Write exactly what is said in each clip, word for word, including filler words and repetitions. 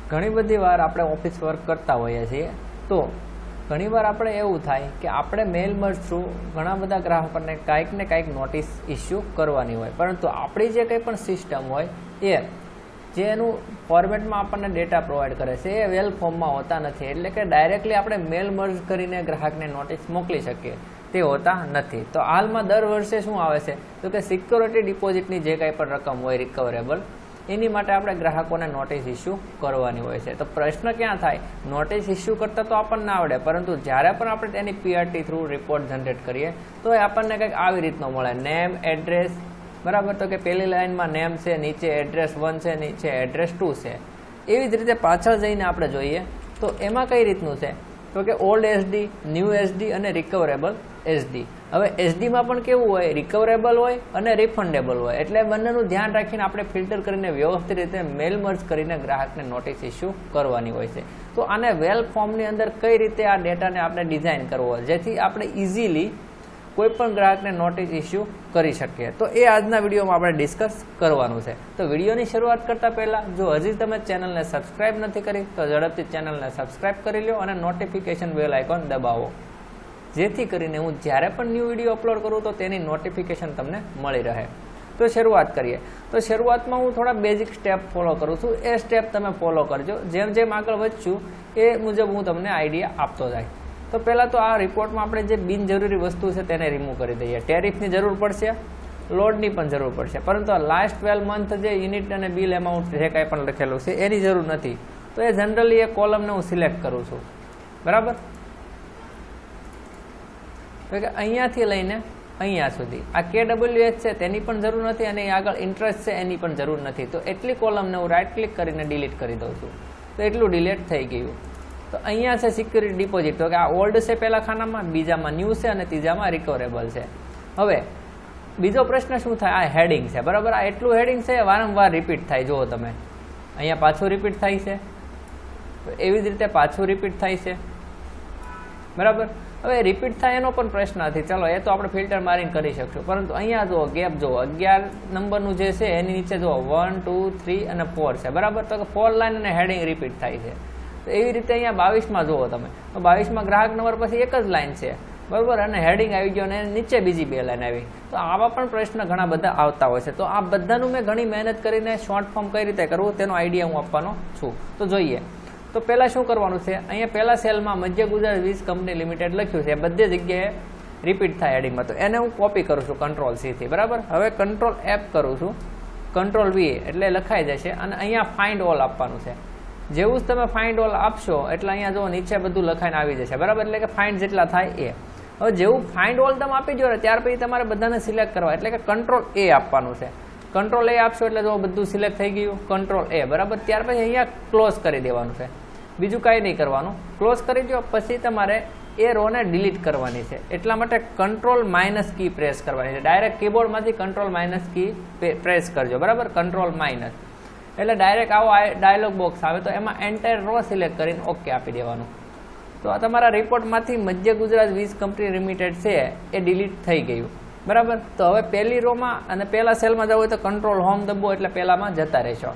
ઘણી બધી વાર આપણે ઓફિસ વર્ક કરતા હોઈએ છીએ, તો ઘણીવાર આપણે એવું થાય કે આપણે મેલ મર્જ થ્રુ ઘણા બધા ગ્રાહકોને કાંઈક ને કાંઈક નોટિસ ઇસ્યુ કરવાની હોય, પરંતુ આપણી જે કંઈ પણ સિસ્ટમ હોય એ જે એનું ફોર્મેટમાં આપણને ડેટા પ્રોવાઈડ કરે છે એ વેલ ફોર્મમાં હોતા નથી. એટલે કે ડાયરેક્ટલી આપણે મેલ મર્જ કરીને ગ્રાહકને નોટિસ મોકલી શકીએ તે હોતા નથી. તો હાલમાં દર વર્ષે શું આવે છે તો કે સિક્યોરિટી ડિપોઝિટની જે કાંઈ પણ રકમ હોય રિકવરેબલ, એની માટે આપણે ગ્રાહકોને નોટિસ ઇસ્યુ કરવાની હોય છે. તો પ્રશ્ન ક્યાં થાય, નોટિસ ઇસ્યુ કરતાં તો આપણને આવડે, પરંતુ જ્યારે પણ આપણે તેની પીઆરટી થ્રુ રિપોર્ટ જનરેટ કરીએ તો એ આપણને કંઈક આવી રીતનો મળે, નેમ, એડ્રેસ, બરાબર. તો કે પહેલી લાઇનમાં નેમ છે, નીચે એડ્રેસ વન છે, નીચે એડ્રેસ ટુ છે. એવી જ રીતે પાછળ જઈને આપણે જોઈએ તો એમાં કઈ રીતનું છે તો કે ઓલ્ડ એસડી, ન્યૂ એસડી અને રિકવરેબલ એસડી. હવે એસડીમાં પણ કેવું હોય, રિકવરેબલ હોય અને રિફંડેબલ હોય. એટલે બંનેનું ધ્યાન રાખીને આપણે ફિલ્ટર કરીને વ્યવસ્થિત રીતે મેલ મર્જ કરીને ગ્રાહકને નોટિસ ઇસ્યુ કરવાની હોય છે. તો આને વેલ ફોર્મની અંદર કઈ રીતે આ ડેટાને આપણે ડિઝાઇન કરવો જેથી આપણે ઇઝીલી કોઈ પણ ગ્રાહકને નોટિસ ઇસ્યુ કરી શકીએ, તો એ આજના વિડીયોમાં આપણે ડિસ્કસ કરવાનું છે. તો વિડીયોની શરૂઆત કરતાં પહેલાં જો હજી તમે ચેનલને સબસ્ક્રાઇબ નથી કરી તો ઝડપથી ચેનલને સબસ્ક્રાઇબ કરી લો અને નોટિફિકેશન બેલ આઇકોન દબાવો, જેથી કરીને હું જ્યારે પણ ન્યૂ વિડીયો અપલોડ કરું તો તેની નોટિફિકેશન તમને મળી રહે. તો શરૂઆત કરીએ. તો શરૂઆતમાં હું થોડા બેઝિક સ્ટેપ ફોલો કરું છું, એ સ્ટેપ તમે ફોલો કરજો. જેમ જેમ આગળ વધશું એ મુજબ હું તમને આઈડિયા આપતો જાય. તો પહેલાં તો આ રિપોર્ટમાં આપણે જે બિનજરૂરી વસ્તુ છે તેને રિમૂવ કરી દઈએ. ટેરિફની જરૂર પડશે, લોડની પણ જરૂર પડશે, પરંતુ આ લાસ્ટ ટ્વેલ્વ મંથ જે યુનિટ અને બિલ એમાઉન્ટ જે કાંઈ પણ લખેલું છે એની જરૂર નથી. તો એ જનરલી એ કોલમને હું સિલેક્ટ કરું છું, બરાબર. તો કે અહીંયાથી લઈને અહીંયા સુધી આ કે ડબલ્યુ એચ છે તેની પણ જરૂર નથી અને આગળ ઇન્ટરેસ્ટ છે એની પણ જરૂર નથી. તો એટલી કોલમને હું રાઇટ ક્લિક કરીને ડિલીટ કરી દઉં છું. તો એટલું ડિલીટ થઈ ગયું. તો અહીંયા છે સિક્યુરિટી ડિપોઝિટ. તો કે આ ઓલ્ડ છે પહેલા ખાનામાં, બીજામાં ન્યૂ છે અને ત્રીજામાં રિકવરેબલ છે. હવે બીજો પ્રશ્ન શું થાય, આ હેડિંગ છે, બરાબર. આ એટલું હેડિંગ છે વારંવાર રિપીટ થાય. જુઓ તમે અહીંયા પાછું રિપીટ થાય છે, એવી જ રીતે પાછું રિપીટ થાય છે, બરાબર. હવે રિપીટ થાય એનો પણ પ્રશ્ન નથી, ચલો એ તો આપણે ફિલ્ટર મારીને કરી શકશું, પરંતુ અહીંયા જુઓ ગેપ જુઓ, અગિયાર નંબરનું જે છે એની નીચે જુઓ વન ટુ થ્રી અને ફોર છે, બરાબર. તો કે ફોર લાઈન અને હેડિંગ રિપીટ થાય છે. તો એવી રીતે અહીંયા બાવીસમાં જુઓ તમે, તો બાવીસમાં ગ્રાહક નંબર પછી એક જ લાઈન છે, બરાબર, અને હેડિંગ આવી ગયો અને નીચે બીજી બે લાઈન આવી. તો આવા પણ પ્રશ્ન ઘણા બધા આવતા હોય છે. તો આ બધાનું મેં ઘણી મહેનત કરીને શોર્ટ ફોર્મ કઈ રીતે કરવું તેનો આઈડિયા હું આપવાનો છું. તો જોઈએ. તો પહેલાં શું કરવાનું છે, અહીંયા પહેલા સેલમાં મધ્ય ગુજરાત વીજ કંપની લિમિટેડ લખ્યું છે, બધી જગ્યાએ રિપીટ થાય હેડિંગમાં. તો એને હું કોપી કરું છું કંટ્રોલ સીથી, બરાબર. હવે કંટ્રોલ એફ કરું છું, કંટ્રોલ વી એટલે લખાઈ જશે અને અહીંયા ફાઇન્ડ ઓલ આપવાનું છે. જેવું જ તમે ફાઇન્ડ ઓલ આપશો એટલે અહીંયા જો નીચે બધું લખાઈને આવી જશે, બરાબર. એટલે કે ફાઇન્ડ જેટલા થાય એ. હવે જેવું ફાઇન્ડ ઓલ તમે આપી દો ત્યાર પછી તમારે બધાને સિલેક્ટ કરવા, એટલે કે કંટ્રોલ એ આપવાનું છે. કંટ્રોલ એ આપશો એટલે જો બધું સિલેક્ટ થઈ ગયું, કંટ્રોલ એ, બરાબર. ત્યાર પછી અહીંયા ક્લોઝ કરી દેવાનું છે, બીજું કાંઈ નહીં કરવાનું. ક્લોઝ કરી દો પછી તમારે એ રોને ડિલીટ કરવાની છે. એટલા માટે કંટ્રોલ માઇનસ કી પ્રેસ કરવાની છે. ડાયરેક્ટ કીબોર્ડમાંથી કંટ્રોલ માઇનસ કી પ્રેસ કરજો, બરાબર. કંટ્રોલ માઇનસ એટલે ડાયરેક્ટ આવો ડાયલોગ બોક્સ આવે. તો એમાં એન્ટાયર રો સિલેક્ટ કરીને ઓકે આપી દેવાનું. તો આ તમારા રિપોર્ટમાંથી મધ્ય ગુજરાત વીજ કંપની લિમિટેડ છે એ ડિલીટ થઈ ગયું, બરાબર. તો હવે પહેલી રોમાં અને પહેલા સેલમાં જવું હોય તો કંટ્રોલ હોમ દબો એટલે પહેલામાં જતા રહેશો.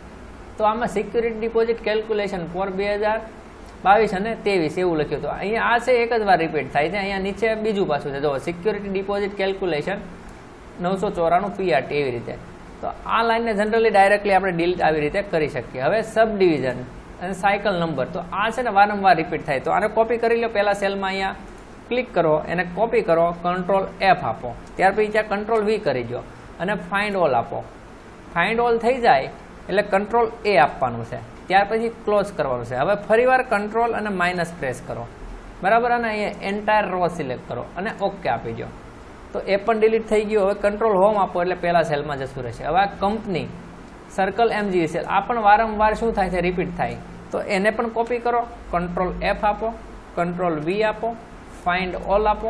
તો આમાં સિક્યુરિટી ડિપોઝિટ કેલ્ક્યુલેશન ફોર બે હજાર બાવીસ અને ત્રેવીસ એવું લખ્યું હતું. અહીંયા આ છે એક જ વાર રિપીટ થાય છે. અહીંયા નીચે બીજું પાછું છે, જો સિક્યુરિટી ડિપોઝિટ કેલ્ક્યુલેશન નવસો ચોરાણું પીઆરટી એવી રીતે. તો આ લાઇનને જનરલી ડાયરેક્ટલી આપણે ડીલીટ આવી રીતે કરી શકીએ. હવે સબ ડિવિઝન અને સાયકલ નંબર, તો આ છે ને વારંવાર રિપીટ થાય. તો આને કોપી કરી લો, પહેલા સેલમાં અહીંયા ક્લિક કરો, એને કોપી કરો, કંટ્રોલ એફ આપો, ત્યાર પછી ત્યાં કંટ્રોલ વી કરી દો અને ફાઇન્ડ ઓલ આપો. ફાઇન્ડ ઓલ થઈ જાય એટલે કંટ્રોલ એ આપવાનું છે, ત્યાર પછી ક્લોઝ કરવાનું છે. હવે ફરીવાર કંટ્રોલ અને માઇનસ પ્રેસ કરો, બરાબર. અને અહીંયા એન્ટાયર રો સિલેક્ટ કરો અને ઓકે આપી દો. તો એ પણ ડિલીટ થઈ ગયું. હવે કંટ્રોલ હોમ આપો એટલે પહેલા સેલમાં જતું રહેશે. હવે આ કંપની સર્કલ એમજીવીસીએલ આ પણ વારંવાર શું થાય છે, રિપીટ થાય. તો એને પણ કોપી કરો, કંટ્રોલ એફ આપો, કંટ્રોલ વી આપો, ફાઇન્ડ ઓલ આપો.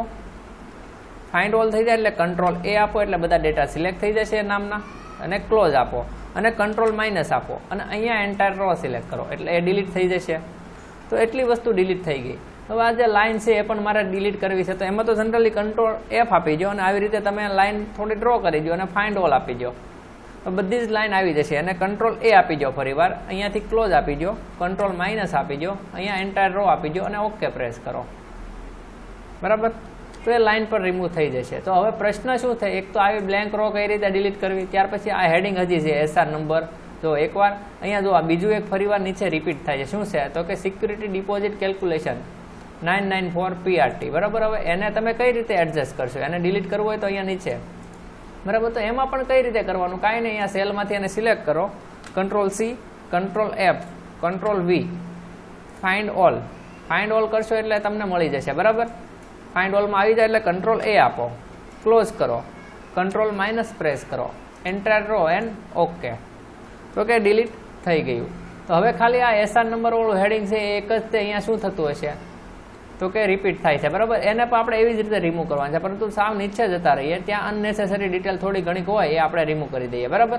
ફાઇન્ડ ઓલ થઈ જાય એટલે કંટ્રોલ એ આપો એટલે બધા ડેટા સિલેક્ટ થઈ જશે નામના, અને ક્લોઝ આપો અને કંટ્રોલ માઇનસ આપો અને અહીંયા એન્ટાયર રો સિલેક્ટ કરો એટલે એ ડિલીટ થઈ જશે. તો એટલી વસ્તુ ડિલીટ થઈ ગઈ. હવે આ જે લાઇન છે એ પણ મારે ડિલીટ કરવી છે. તો એમાં તો જનરલી કંટ્રોલ એફ આપી દો અને આવી રીતે તમે લાઇન થોડી ડ્રો કરી દો અને ફાઇન્ડ ઓલ આપી દો. તો બધી જ લાઈન આવી જશે અને કંટ્રોલ એ આપી દો ફરીવાર, અહીંયાથી ક્લોઝ આપી દો, કંટ્રોલ માઇનસ આપી દો, અહીંયા એન્ટાયર રો આપી દો અને ઓકે પ્રેસ કરો, બરાબર. તો એ લાઈન પર રિમૂવ થઈ જશે. તો હવે પ્રશ્ન શું થાય, એક તો આવી બ્લેન્ક રો કઈ રીતે ડિલીટ કરવી, ત્યાર પછી આ હેડિંગ હજી છે એસઆર નંબર. જો એકવાર અહીંયા જો આ બીજું એક ફરીવાર નીચે રિપીટ થાય છે, શું છે તો કે security deposit calculation nine nine four PRT, બરાબર. હવે એને તમે કઈ રીતે એડજસ્ટ કરશો, એને ડિલીટ કરવું હોય તો અહીંયા નીચે, બરાબર. તો એમાં પણ કઈ રીતે કરવાનું, કાંઈ નહીં, અહીંયા સેલમાંથી એને સિલેક્ટ કરો, control C, control F, control V, find all. Find all કરશો એટલે તમને મળી જશે, બરાબર. ફાઇન્ડ ઓલમાં આવી જાય એટલે કંટ્રોલ એ આપો, ક્લોઝ કરો, કંટ્રોલ માઇનસ પ્રેસ કરો, એન્ટર રો એન્ડ ઓકે. તો કે ડિલીટ થઈ ગયું. તો હવે ખાલી આ એસઆર નંબર વાળું હેડિંગ છે એ એક જ તે અહીંયા શું થતું હશે તો કે રિપીટ થાય છે, બરાબર. એને પણ આપણે એવી જ રીતે રિમૂવ કરવાનું છે, પરંતુ સાવ નીચે જતા રહીએ, ત્યાં અનનેસેસરી ડિટેલ થોડી ઘણી હોય એ આપણે રિમૂવ કરી દઈએ, બરાબર.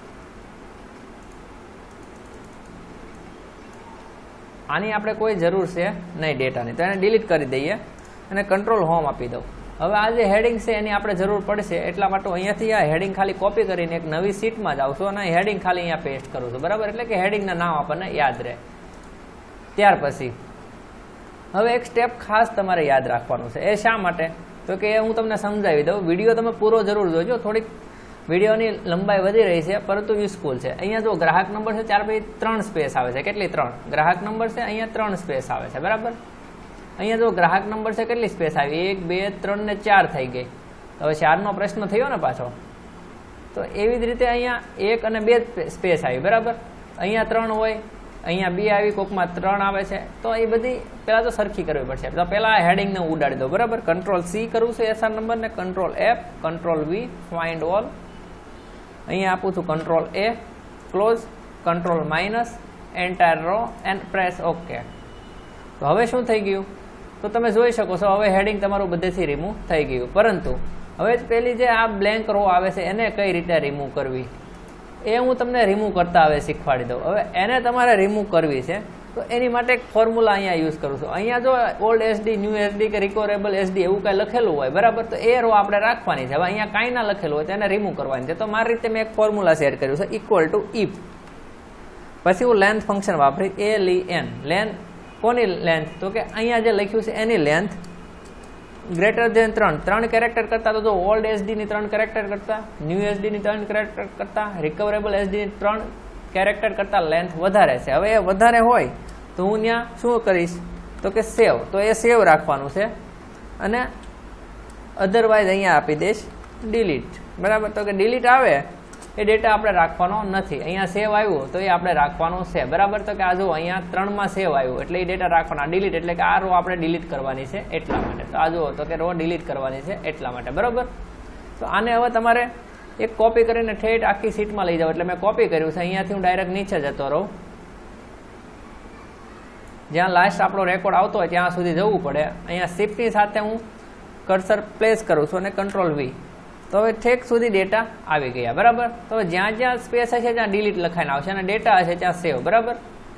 આની આપણે કોઈ જરૂર છે નહીં ડેટાની, તો એને ડિલીટ કરી દઈએ અને કંટ્રોલ હોમ આપી દઉં. હવે આ જે હેડિંગ છે એની આપણે જરૂર પડશે, એટલા માટે અહીંયાથી આ હેડિંગ ખાલી કોપી કરીને એક નવી શીટમાં જાઉં છું અને હેડિંગ ખાલી અહીંયા પેસ્ટ કરું છું, બરાબર. એટલે કે હેડિંગના નામ આપણને યાદ રહે. ત્યાર પછી હવે એક સ્ટેપ ખાસ તમારે યાદ રાખવાનું છે. એ શા માટે તો કે હું તમને સમજાવી દઉં, વિડીયો તમે પૂરો જરૂર જોજો, થોડીક વિડીયોની લંબાઈ વધી રહી છે પરંતુ યુઝફુલ છે. અહીંયા જો ગ્રાહક નંબર છે, ત્યાર પછી ત્રણ સ્પેસ આવે છે, કેટલી ત્રણ ગ્રાહક નંબર છે, અહીંયા ત્રણ સ્પેસ આવે છે, બરાબર. અહીંયા જો ગ્રાહક નંબર છે, કેટલી સ્પેસ આવી, એક બે ત્રણ ને ચાર થઈ ગઈ. હવે ચારનો પ્રશ્ન થયો ને પાછો, તો એવી જ રીતે અહીંયા એક અને બે સ્પેસ આવી, બરાબર. અહીંયા ત્રણ હોય, અહીંયા બે આવી, કોકમાં ત્રણ આવે છે, તો એ બધી પહેલાં તો સરખી કરવી પડશે. તો પહેલાં આ હેડિંગને ઉડાડી દો, બરાબર. કંટ્રોલ સી કરવું છે એસઆર નંબરને, control F, control V, find all, અહીંયા આપું છું control A, close, control minus, entire row and press okay. તો હવે શું થઈ ગયું તો તમે જોઈ શકો છો, હવે હેડિંગ તમારું બધેથી રિમૂવ થઈ ગયું. પરંતુ હવે પેલી જે આ બ્લેન્ક રો આવે છે એને કઈ રીતે રિમૂવ કરવી એ હું તમને રિમૂવ કરતા હવે શીખવાડી દઉં. હવે એને તમારે રિમૂવ કરવી છે તો એની માટે એક ફોર્મ્યુલા અહીંયા યુઝ કરું છું. અહીંયા જો ઓલ્ડ એસડી, ન્યૂ એસડી કે રિકવરેબલ એસડી એવું કાંઈ લખેલું હોય, બરાબર, તો એ રો આપણે રાખવાની છે. હવે અહીંયા કાંઈ ના લખેલું હોય તો એને રિમૂવ કરવાની છે. તો મારી રીતે મેં એક ફોર્મ્યુલા શેર કર્યું છે, ઇક્વલ ટુ ઇફ, પછી હું લેન્થ ફંક્શન વાપરી, એ લી એન, લેન્થ કોની લેન્થ તો કે અહીંયા જે લખ્યું છે એની લેન્થ ગ્રેટર ધેન ત્રણ, ત્રણ કેરેક્ટર કરતા, તો જો ઓલ્ડ એસડી ની ત્રણ કેરેક્ટર કરતા, ન્યૂ એસડી ની ત્રણ કેરેક્ટર કરતા, રિકવરેબલ એસડી ની ત્રણ કેરેક્ટર કરતા લેન્થ વધારે છે. હવે એ વધારે હોય તો હું ત્યાં શું કરીશ તો કે સેવ, તો એ સેવ રાખવાનું છે અને અધરવાઇઝ અહીંયા આપી દઈશ ડિલીટ, બરાબર. તો કે ડિલીટ આવે એ ડેટા આપણે રાખવાનો નથી. અહીંયા સેવ આવ્યું તો એ આપણે રાખવાનું છે, બરાબર. તો કે આ જો અહીંયા ત્રણમાં સેવ આવ્યું એટલે એ ડેટા રાખવાના. ડિલીટ એટલે કે આ રો આપણે ડિલીટ કરવાની છે એટલા માટે. તો આ જુઓ તો કે રો ડિલીટ કરવાની છે એટલા માટે, બરાબર. તો આને હવે તમારે એક કોપી કરીને ઠેઠ આખી સીટમાં લઈ જાઓ. એટલે મેં કોપી કર્યું છે, અહીંયાથી હું ડાયરેક્ટ નીચે જતો રહું, જ્યાં લાસ્ટ આપણો રેકોર્ડ આવતો હોય ત્યાં સુધી જવું પડે. અહીંયા શિફ્ટની સાથે હું કર્સર પ્લેસ કરું છું અને કંટ્રોલ વી, તો હવે ઠેક સુધી ડેટા આવી ગયા, બરાબર. તો જ્યાં જ્યાં સ્પેસ હશે ત્યાં ડિલીટ લખાઈને આવશે અને ડેટા હશે ત્યાં સેવ, બરાબર.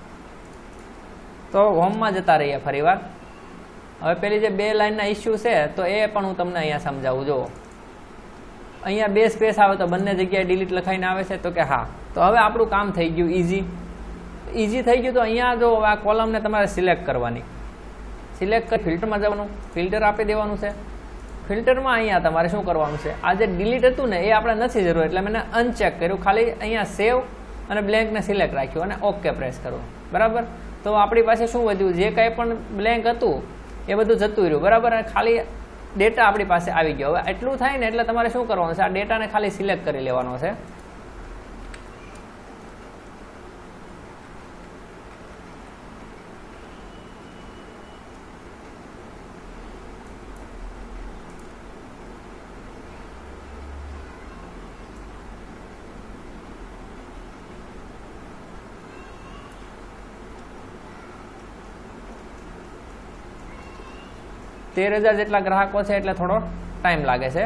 તો હોમમાં જતા રહીએ ફરીવાર. હવે પેલી જે બે લાઇનના ઇસ્યુ છે તો એ પણ હું તમને અહીંયા સમજાવું. જુઓ અહીંયા બે સ્પેસ આવે તો બંને જગ્યાએ ડિલીટ લખાઈને આવે છે, તો કે હા. તો હવે આપણું કામ થઈ ગયું ઇઝી, ઇઝી થઈ ગયું. તો અહીંયા જો આ કોલમને તમારે સિલેક્ટ કરવાની, સિલેક્ટ કરી ફિલ્ટરમાં જવાનું, ફિલ્ટર આપી દેવાનું છે. ફિલ્ટરમાં અહીંયા તમારે શું કરવાનું છે, આ જે ડિલીટ હતું ને એ આપણે નથી જરૂર એટલે મેં અનચેક કર્યું, ખાલી અહીંયા સેવ અને બ્લેન્કને સિલેક્ટ રાખ્યું અને ઓકે પ્રેસ કરવું, બરાબર. તો આપણી પાસે શું વધ્યું, જે કાંઈ પણ બ્લેન્ક હતું એ બધું જતું રહ્યું, બરાબર. અને ખાલી ડેટા આપણી પાસે આવી ગયો. હવે એટલું થાય ને એટલે તમારે શું કરવાનું છે, આ ડેટાને ખાલી સિલેક્ટ કરી લેવાનો છે. તેર હજાર જેટલા ગ્રાહકો છે એટલે થોડો ટાઈમ લાગે છે.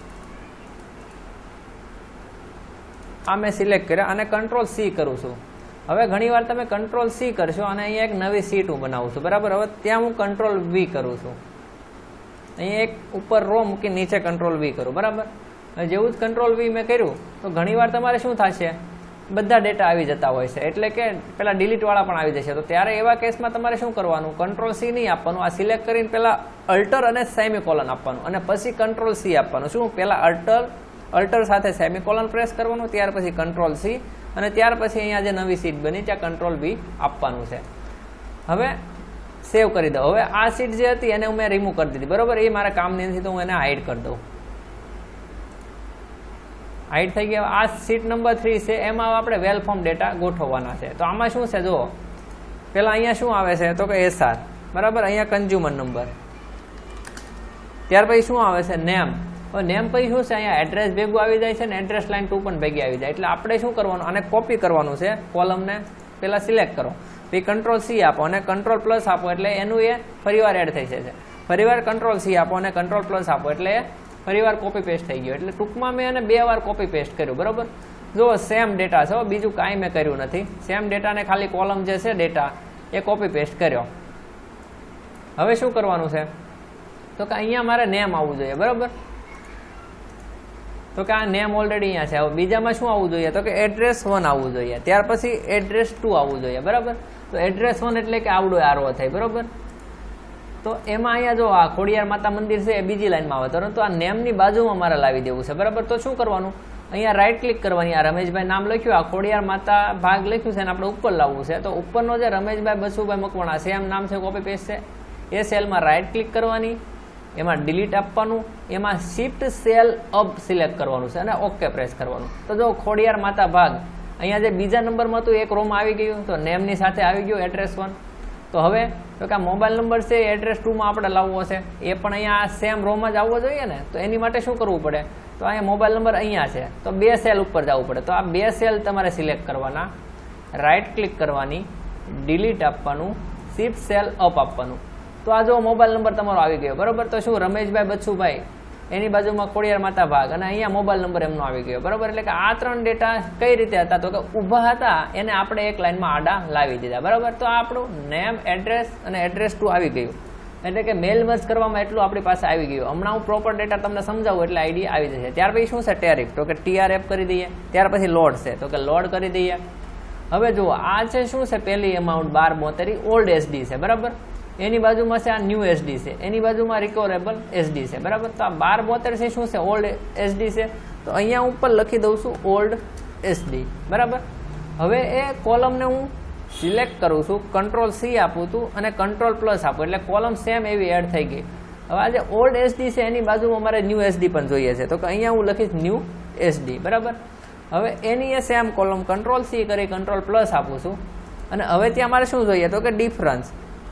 આ મેં સિલેક્ટ કર્યા અને કંટ્રોલ સી કરું છું. હવે ઘણીવાર તમે કંટ્રોલ સી કરશો અને અહીંયા એક નવી સીટ હું બનાવું છું, બરાબર. હવે ત્યાં હું કંટ્રોલ વી કરું છું, અહીંયા એક ઉપર રો મૂકી નીચે કંટ્રોલ વી કરું, બરાબર. જેવું જ કંટ્રોલ વી મેં કર્યું તો ઘણીવાર તમારે શું થશે, બધા ડેટા આવી જતા હોય છે, એટલે કે પેલા ડિલીટ વાળા પણ આવી જશે. તો ત્યારે એવા કેસમાં તમારે શું કરવાનું, કંટ્રોલ સી નહીં આપવાનું, આ સિલેક્ટ કરીને પેલા અલ્ટર અને સેમિકોલન આપવાનું અને પછી કંટ્રોલ સી આપવાનું. શું પેલા અલ્ટર અલ્ટર સાથે સેમિકોલન પ્રેસ કરવાનું, ત્યાર પછી કંટ્રોલ સી અને ત્યાર પછી અહીંયા જે નવી સીટ બની ત્યાં કંટ્રોલ વી આપવાનું છે. હવે સેવ કરી દઉં. હવે આ સીટ જે હતી એને મેં રિમૂવ કરી દીધી, બરોબર, એ મારા કામની નથી તો હું એને હાઈડ કરી દઉં. હાઈડ થઈ ગયા. આ સીટ નંબર થ્રી છે, એમાં આપણે વેલ ફોર્મ ડેટા ગોઠવવાના છે. તો આમાં શું છે, જુઓ પેલા અહીંયા શું આવે છે તો કે એસઆર, બરાબર, અહીંયા કન્ઝ્યુમર નંબર, ત્યાર પછી શું આવે છે નેમ. હવે નેમ પછી શું છે, અહીંયા એડ્રેસ ભેગું આવી જાય છે ને એડ્રેસ લાઈન ટુ પણ ભેગી આવી જાય. એટલે આપણે શું કરવાનું, આને કોપી કરવાનું છે, કોલમને પેલા સિલેક્ટ કરો, પછી કંટ્રોલ સી આપો અને કંટ્રોલ પ્લસ આપો એટલે એનું એ ફરીવાર એડ થઈ જશે. ફરીવાર કંટ્રોલ સી આપો અને કંટ્રોલ પ્લસ આપો એટલે ફરીવાર કોપી પેસ્ટ થઈ ગયો. એટલે ટૂંકમાં મેં એને બે વાર કોપી પેસ્ટ કર્યું, બરાબર. જો સેમ ડેટા છે, બીજું કાંઈ મેં કર્યું નથી, સેમ ડેટાને ખાલી કોલમ જે છે ડેટા એ કોપી પેસ્ટ કર્યો. હવે શું કરવાનું છે તો કે અહીંયા મારે નેમ આવવું જોઈએ, બરાબર. તો કે આ નેમ ઓલરેડી અહીંયા છે. હવે બીજામાં શું આવવું જોઈએ તો કે એડ્રેસ વન આવવું જોઈએ, ત્યાર પછી એડ્રેસ ટુ આવવું જોઈએ, બરાબર. તો એડ્રેસ વન એટલે કે આવડો આરો થાય, બરાબર. તો એમાં અહીંયા જો આ ખોડિયાર માતા મંદિર છે એ બીજી લાઈનમાં આવે, પરંતુ આ નેમની બાજુમાં મારે લાવી દેવું છે, બરાબર. તો શું કરવાનું, અહીંયા રાઈટ ક્લિક કરવાની, આ રમેશભાઈ નામ લખ્યું, આ ખોડિયાર માતા ભાગ લખ્યું છે અને આપણે ઉપર લાવવું છે. તો ઉપરનો જે રમેશભાઈ બસુભાઈ મકવાણા સેમ નામ છે, કોપી પેસ્ટ છે, એ સેલમાં રાઈટ ક્લિક કરવાની, એમાં ડિલીટ આપવાનું, એમાં શિફ્ટ સેલ અપ સિલેક્ટ કરવાનું છે અને ઓકે પ્રેસ કરવાનું. તો જો ખોડિયાર માતા ભાગ અહીંયા જે બીજા નંબરમાં હતું એક રોમાં આવી ગયું, તો નેમની સાથે આવી ગયું એડ્રેસ વન. તો હવે તો કે આ મોબાઈલ નંબર છે એડ્રેસ ટુમાં આપણે લાવવો છે, એ પણ અહીંયા સેમ રોમાં જ આવવો જોઈએ ને. તો એની માટે શું કરવું પડે, તો અહીંયા મોબાઈલ નંબર અહીંયા છે તો બે સેલ ઉપર જવું પડે. તો આ બે સેલ તમારે સિલેક્ટ કરવાના, રાઈટ ક્લિક કરવાની, ડિલીટ આપવાનું, શિફ્ટ સેલ અપ આપવાનું. તો આ જો મોબાઈલ નંબર તમારો આવી ગયો, બરાબર. તો શું રમેશભાઈ બચ્ચુભાઈ એની બાજુમાં ખોડિયાર માતા ભાગ અને અહીંયા મોબાઈલ નંબર એમનો આવી ગયો, બરાબર. એટલે કે આ ત્રણ ડેટા કઈ રીતે હતા તો કે ઊભા હતા, એને આપણે એક લાઈનમાં આડા લાવી દીધા, બરાબર. તો આ આપણું નેમ, એડ્રેસ અને એડ્રેસ ટુ આવી ગયું, એટલે કે મેલ મર્જ કરવામાં એટલું આપણી પાસે આવી ગયું. હમણાં હું પ્રોપર ડેટા તમને સમજાવું એટલે આઈડી આવી જશે. ત્યાર પછી શું છે ટેરિફ, તો કે ટીઆરએફ કરી દઈએ. ત્યાર પછી લોડ છે તો કે લોડ કરી દઈએ. હવે જુઓ આ છે શું છે, પહેલી અમાઉન્ટ બાર બોતેર ઓલ્ડ એસડી છે, બરાબર. એની બાજુમાં છે આ ન્યૂ એસડી છે, એની બાજુમાં રિકવરેબલ એસડી છે, બરાબર. તો આ બાર બોતેર છે શું છે, ઓલ્ડ એસડી છે. તો અહીંયા ઉપર લખી દઉં છું ઓલ્ડ એસડી, બરાબર. હવે એ કોલમને હું સિલેક્ટ કરું છું, કંટ્રોલ સી આપું છું અને કંટ્રોલ પ્લસ આપું એટલે કોલમ સેમ એવી એડ થઈ ગઈ. હવે આ જે ઓલ્ડ એસડી છે એની બાજુમાં મારે ન્યૂ એસડી પણ જોઈએ છે, તો કે અહીંયા હું લખીશ ન્યૂ એસડી, બરાબર. હવે એની એ સેમ કોલમ કંટ્રોલ સી કરી કંટ્રોલ પ્લસ આપું છું અને હવે ત્યાં મારે શું જોઈએ તો કે ડિફરન્સ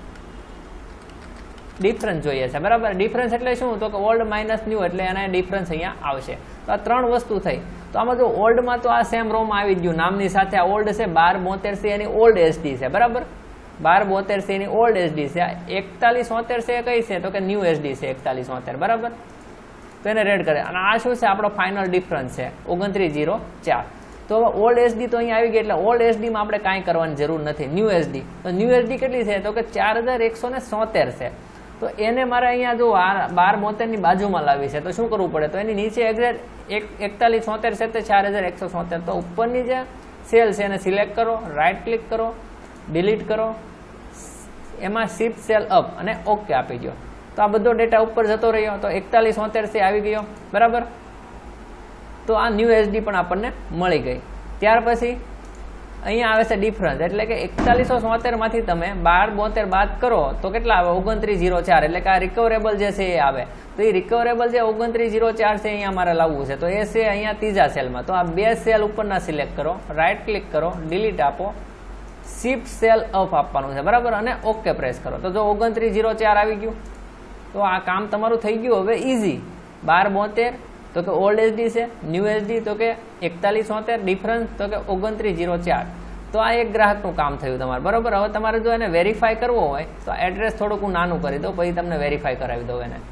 ડિફરન્સ જોઈએ છે, બરાબર. ડિફરન્સ એટલે શું તો કે ઓલ્ડ માઇનસ ન્યૂ એટલે એના ડિફરન્સ અહીંયા આવશે. તો આ ત્રણ વસ્તુ થઈ. તો આમાં જો ઓલ્ડમાં તો આ સેમ રોમાં આવી ગયું, નામની સાથે આ ઓલ્ડ છે, બાર બોતેર છે એની ઓલ્ડ એસડી છે, બરાબર. બાર બોતેર છે એની ઓલ્ડ એસડી છે. એકતાલીસ સોતેર છે કઈ છે તો કે ન્યૂ એસડી છે એકતાલીસ સોતેર, બરાબર. તો એને રેડ કરે અને આ શું છે આપણો ફાઇનલ ડિફરન્સ છે ઓગણત્રીસ જીરો ચાર. તો હવે ઓલ્ડ એસડી તો અહીંયા આવી ગઈ એટલે ઓલ્ડ એસડીમાં આપણે કાંઈ કરવાની જરૂર નથી. ન્યૂ એસડી તો ન્યૂ એસડી કેટલી છે તો કે ચાર હજાર એકસો ને સોતેર છે. તો એને મારે અહીંયા જો આ બાર બોતેરની બાજુમાં લાવી છે તો શું કરવું પડે તો એની નીચે એક્ઝેક્ટ એક એકતાલીસ સોતેર છે તે ચાર હજાર એકસો સોતેર. તો ઉપરની જે સેલ છે એને સિલેક્ટ કરો, રાઈટ ક્લિક કરો, ડિલીટ કરો, એમાં શિફ્ટ સેલ અપ અને ઓકે આપી દો. તો આ બધો ડેટા ઉપર જતો રહ્યો. તો એકતાલીસ સોતેર છે આવી ગયો, બરાબર. તો આ ન્યૂ એસડી પણ આપણને મળી ગઈ. ત્યાર પછી અહીંયા આવે છે ડિફરન્સ એટલે કે એકતાલીસો સોતેર માંથી તમે બાર બોતેર બાદ કરો તો કેટલા આવે ઓગણત્રીસ જીરો ચાર એટલે કે આ રિકવરેબલ જે છે એ આવે. તો એ રિકવરેબલ જે ઓગણત્રીસ જીરો ચાર છે અહીંયા મારે લાવવું છે તો એ છે અહીંયા ત્રીજા સેલમાં. તો આ બે સેલ ઉપરના સિલેક્ટ કરો, રાઈટ ક્લિક કરો, ડિલીટ આપો, શિફ્ટ સેલ અપ આપવાનું છે, બરાબર, અને ઓકે પ્રેસ કરો. તો જો ઓગણત્રીસ જીરો ચાર આવી ગયું તો આ કામ તમારું થઈ ગયું. હવે ઇઝી. બાર બોતેર તો કે ઓલ્ડ એસડી છે, ન્યૂ એસડી તો કે એકતાલીસ સોતેર, ડિફરન્સ તો કે ઓગણત્રીસ જીરો ચાર. તો આ એક ગ્રાહકનું કામ થયું તમારે, બરાબર. હવે તમારે જો એને વેરીફાઈ કરવો હોય તો એડ્રેસ થોડુંક હું નાનું કરી દઉં પછી તમને વેરીફાઈ કરાવી દઉં એને.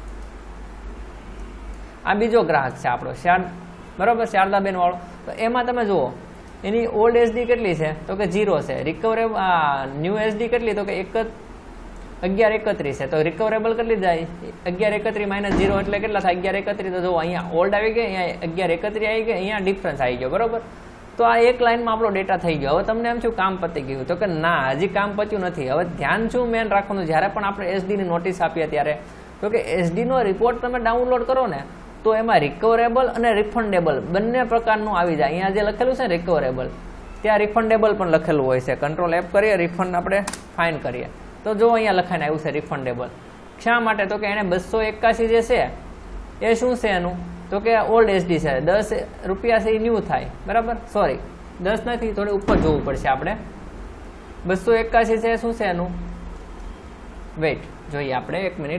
આ બીજો ગ્રાહક છે આપણો શાર, બરાબર, શારદાબેન વાળો. તો એમાં તમે જુઓ એની ઓલ્ડ એસડી કેટલી છે તો કે જીરો છે, રિકવરેબલ ન્યૂ એસડી કેટલી તો કે એક અગિયાર એકત્રીસ છે તો રિકવરેબલ કેટલી જાય? અગિયાર એકત્રીસ માઇનસ ઝીરો એટલે કેટલા થાય? અગિયાર એકત્રીસ. તો જો અહીંયા ઓલ્ડ આવી ગઈ, અહીંયા અગિયાર એકત્રીસ આવી ગઈ, અહીંયા ડિફરન્સ આવી ગયો, બરોબર. તો આ એક લાઇનમાં આપણો ડેટા થઈ ગયો. હવે તમને એમ શું કામ પતી ગયું? તો કે ના, હજી કામ પત્યું નથી. હવે ધ્યાન શું મેન રાખવાનું, જ્યારે પણ આપણે એસડીની નોટિસ આપીએ ત્યારે, તો કે એસડીનો રિપોર્ટ તમે ડાઉનલોડ કરો ને તો એમાં રિકવરેબલ અને રિફંડેબલ બંને પ્રકારનું આવી જાય. અહીંયા જે લખેલું છે રિકવરેબલ, ત્યાં રિફંડેબલ પણ લખેલું હોય છે. કંટ્રોલ એફ કરીએ, રિફંડ આપણે ફાઇન કરીએ તો જો અહીંયા લખાઈને આવ્યું છે રિફંડેબલ. શા માટે? તો કે એને બસો એકાસી જે છે એ શું છે એનું? તો કે ઓલ્ડ એસડી છે. દસ રૂપિયા છે એ ન્યૂ થાય, બરાબર. સોરી, દસ નથી, થોડી ઉપર જોવું પડશે આપણે. બસો એકાસી છે શું છે એનું? વેઇટ જોઈએ આપણે એક મિનિટ.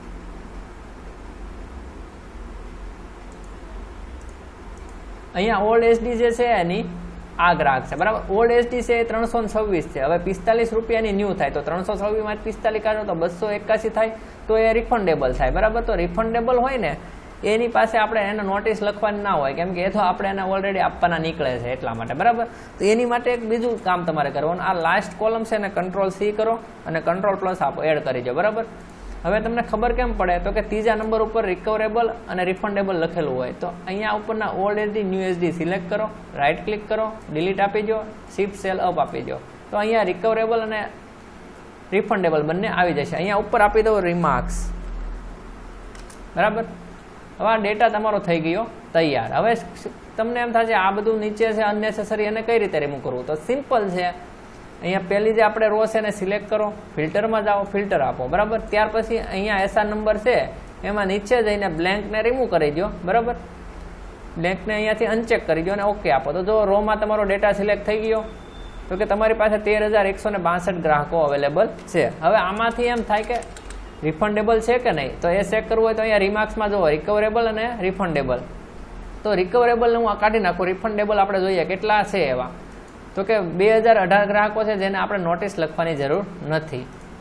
અહીંયા ઓલ્ડ એસડી જે છે એની આ ગ્રાહક છે, બરાબર. ઓલ્ડ એસડી છે એ ત્રણસો છવ્વીસ છે. હવે પિસ્તાલીસ રૂપિયાની ન્યૂ થાય તો ત્રણસો છવ્વીસ માં પિસ્તાલીસ કાઢો તો બસો એકાસી થાય, તો એ રિફંડેબલ થાય, બરાબર. તો રિફંડેબલ હોય ને એની પાસે આપણે એને નોટિસ લખવાની ના હોય, કેમ કે એ તો આપણે એને ઓલરેડી આપવાના નીકળે છે એટલા માટે, બરાબર. તો એની માટે એક બીજું કામ તમારે કરવાનું, આ લાસ્ટ કોલમ છે ને કંટ્રોલ સી કરો અને કંટ્રોલ પ્લસ આપો, એડ કરી દો, બરાબર. હવે તમને ખબર કેમ પડે? તો કે ત્રીજા નંબર ઉપર રિકવરેબલ અને રિફંડેબલ લખેલું હોય તો અહીંયા ઉપરના old SD new SD select કરો, રાઈટ ક્લિક કરો, ડિલીટ આપી દો, શિફ્ટ સેલ અપ આપી દો, તો અહીંયા રિકવરેબલ અને રિફંડેબલ બંને આવી જશે. અહીંયા ઉપર આપી દો રિમાર્ક્સ, બરાબર. હવે આ ડેટા તમારો થઈ ગયો તૈયાર. હવે તમને એમ થશે આ બધું નીચે છે અનનેસેસરી, અને કઈ રીતે રિમૂવ કરવું? તો સિમ્પલ છે. અહીંયા પહેલી જે આપણે રો છે એને સિલેક્ટ કરો, ફિલ્ટરમાં જાઓ, ફિલ્ટર આપો, બરાબર. ત્યાર પછી અહીંયા એસઆર નંબર છે એમાં નીચે જઈને બ્લેન્કને રિમૂવ કરી દો, બરાબર. બ્લેન્કને અહીંયાથી અનચેક કરી દો અને ઓકે આપો. તો જો રોમાં તમારો ડેટા સિલેક્ટ થઈ ગયો તો કે તમારી પાસે તેર હજાર એકસો ને બાસઠ ગ્રાહકો અવેલેબલ છે. હવે આમાંથી એમ થાય કે રિફંડેબલ છે કે નહીં, તો એ ચેક કરવું હોય તો અહીંયા રિમાર્ક્સમાં જુઓ રિકવરેબલ અને રિફંડેબલ. તો રિકવરેબલ હું આ કાઢી નાખું, રિફંડેબલ આપણે જોઈએ કેટલા છે એવા. તો કે બે હજાર અઢાર ગ્રાહકો છે જેને આપણે નોટિસ લખવાની જરૂર નથી.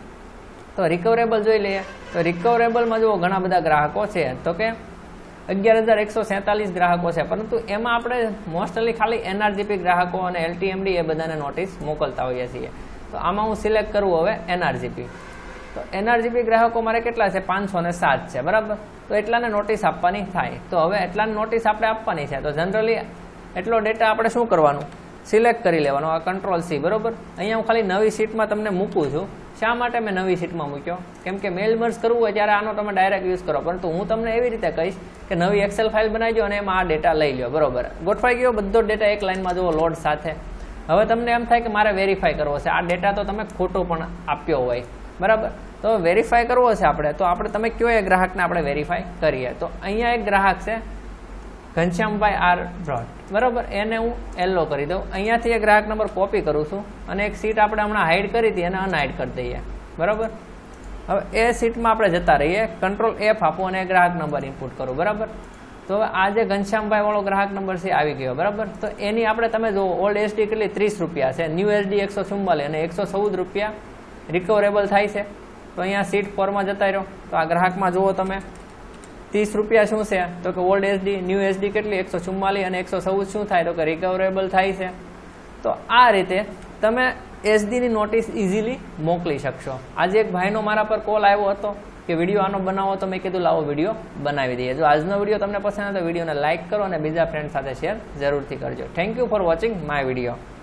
તો રિકવરેબલ જોઈ લઈએ. તો રિકવરેબલમાં જુઓ ઘણા બધા ગ્રાહકો છે, તો કે અગિયાર હજાર એકસો સેતાલીસ ગ્રાહકો છે, પરંતુ એમાં આપણે મોસ્ટલી ખાલી એનઆરજીપી ગ્રાહકો અને એલટીએમડી એ બધાને નોટિસ મોકલતા હોઈએ છીએ. તો આમાં હું સિલેક્ટ કરું હવે એનઆરજીપી. તો એનઆરજીપી ગ્રાહકો મારે કેટલા છે? પાંચસો ને સાત છે, બરાબર. તો એટલાને નોટિસ આપવાની થાય. તો હવે એટલાને નોટિસ આપણે આપવાની છે. તો જનરલી એટલો ડેટા આપણે શું કરવાનું? સિલેક્ટ કરી લેવાનો, આ કંટ્રોલ સી, બરોબર. અહીંયા હું ખાલી નવી શીટમાં તમને મૂકું છું. શા માટે મેં નવી શીટમાં મૂક્યો? કેમ કે મેલ મર્જ કરવું હોય ત્યારે આનો તમે ડાયરેક્ટ યુઝ કરો, પરંતુ હું તમને એવી રીતે કહીશ કે નવી એક્સેલ ફાઇલ બનાવી દો અને એમાં આ ડેટા લઈ લો, બરોબર. ગોઠવાઈ ગયો બધો ડેટા એક લાઇનમાં જુઓ લોડ સાથે. હવે તમને એમ થાય કે મારે વેરીફાઈ કરવો છે, આ ડેટા તો તમે ખોટો પણ આપ્યો હોય, બરાબર. તો વેરીફાઈ કરવો છે આપણે, તો આપણે તમે કયો એ ગ્રાહકને આપણે વેરીફાઈ કરીએ. તો અહીંયા એક ગ્રાહક છે ઘનશ્યામભાઈ આર ભટ્ટ, બરાબર. એને હું એલો કરી દઉં. અહીંયાથી એક ગ્રાહક નંબર કોપી કરું છું અને એક સીટ આપણે હમણાં હાઈડ કરી હતી એને અનહાઈડ કરી દઈએ, બરાબર. હવે એ સીટમાં આપણે જતા રહીએ, કંટ્રોલ એફ આપો અને ગ્રાહક નંબર ઇનપુટ કરું, બરાબર. તો હવે આ જે ઘનશ્યામભાઈ વાળો ગ્રાહક નંબર છે આવી ગયો, બરાબર. તો એની આપણે તમે જો ઓલ્ડ એસડી કેટલી ત્રીસ રૂપિયા છે, ન્યૂ એસડી એકસો ચુમ્માલીસ અને એકસો ચૌદ રૂપિયા રિકવરેબલ થાય છે. તો અહીંયા સીટ ફોરમાં જતા રહ્યો તો આ ગ્રાહકમાં જુઓ તમે ત્રીસ રૂપિયા શું છે? તો કે ઓલ્ડ એસડી ન્યૂ એસડી કેટલી એકસો ચુમ્માલીસ અને એકસો ચૌદ શું થાય? તો કે રિકવરેબલ થાય છે. તો આ રીતે તમે એસડીની નોટિસ ઇઝીલી મોકલી શકશો. આજે એક ભાઈનો મારા પર કોલ આવ્યો હતો કે વિડીયો આનો બનાવો, તો મેં કીધું લાવો વિડીયો બનાવી દઈએ. જો આજનો વિડીયો તમને પસંદ આવે તો વિડીયોને લાઇક કરો અને બીજા ફ્રેન્ડ સાથે શેર જરૂરથી કરજો. Thank you for watching my video.